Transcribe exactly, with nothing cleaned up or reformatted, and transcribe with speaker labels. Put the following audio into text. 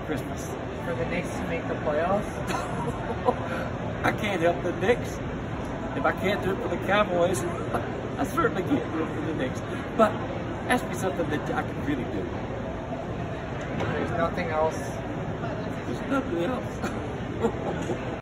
Speaker 1: Christmas.
Speaker 2: For the Knicks to make the playoffs?
Speaker 1: I can't help the Knicks. If I can't do it for the Cowboys, I certainly can't do it for the Knicks. But ask me something that I can really do.
Speaker 2: There's nothing else.
Speaker 1: There's nothing else.